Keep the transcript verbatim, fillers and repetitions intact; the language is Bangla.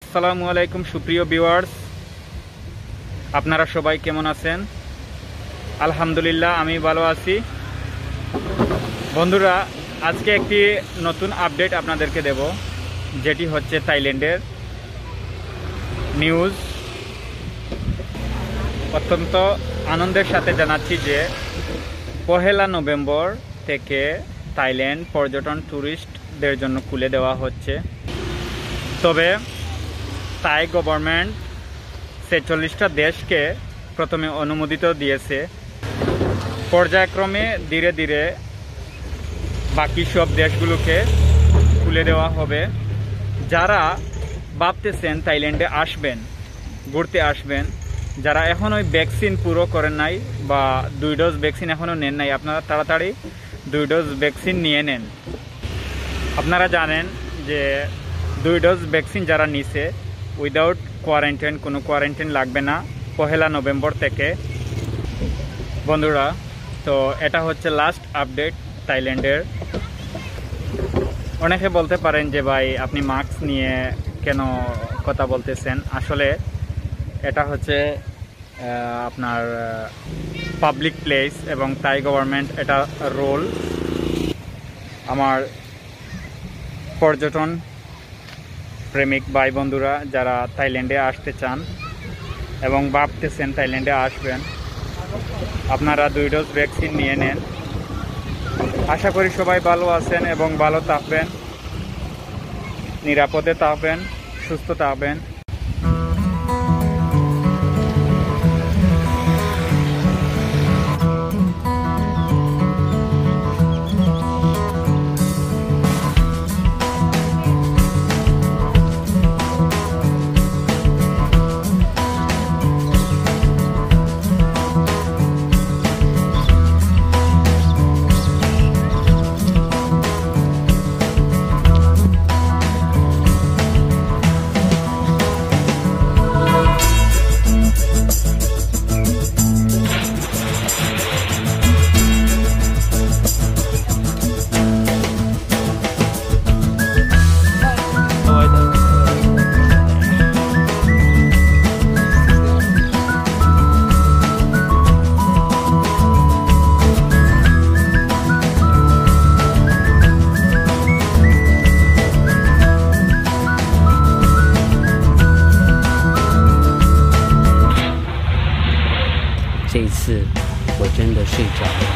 আসসালামু আলাইকুম সুপ্রিয় ভিউয়ার্স, আপনারা সবাই কেমন আছেন? আলহামদুলিল্লাহ আমি ভালো আছি। বন্ধুরা, আজকে একটি নতুন আপডেট আপনাদেরকে দেব, যেটি হচ্ছে থাইল্যান্ডের নিউজ। অত্যন্ত আনন্দের সাথে জানাচ্ছি যে পহেলা নভেম্বর থেকে থাইল্যান্ড পর্যটন ট্যুরিস্টদের জন্য খুলে দেওয়া হচ্ছে। তবে থাই গভর্নমেন্ট ছেচল্লিশটা দেশকে প্রথমে অনুমোদিত দিয়েছে, পর্যায়ক্রমে ধীরে ধীরে বাকি সব দেশগুলোকে খুলে দেওয়া হবে। যারা ভাবতেছেন থাইল্যান্ডে আসবেন, ঘুরতে আসবেন, যারা এখনও ভ্যাকসিন পুরো করেন নাই বা দুই ডোজ ভ্যাকসিন এখনও নেন নাই, আপনারা তাড়াতাড়ি দুই ডোজ ভ্যাকসিন নিয়ে নেন। আপনারা জানেন যে দুই ডোজ ভ্যাকসিন যারা নিছে উইদাউট কোয়ারেন্টাইন, কোনো কোয়ারেন্টাইন লাগবে না পহেলা নভেম্বর থেকে। বন্ধুরা, তো এটা হচ্ছে লাস্ট আপডেট থাইল্যান্ডের। অনেকে বলতে পারেন যে ভাই আপনি মাস্ক নিয়ে কেন কথা বলতেছেন। আসলে এটা হচ্ছে আপনার পাবলিক প্লেস এবং থাই গভর্নমেন্ট এটা রোল। আমার পর্যটন প্রেমিক ভাই বন্ধুরা যারা থাইল্যান্ডে আসতে চান এবং ভাবতেছেন থাইল্যান্ডে আসবেন, আপনারা দুই ডোজ ভ্যাকসিন নিয়ে নেন। আশা করি সবাই ভালো আছেন এবং ভালো থাকবেন, নিরাপদে থাকবেন, সুস্থ থাকবেন। 这一次我真的睡着了。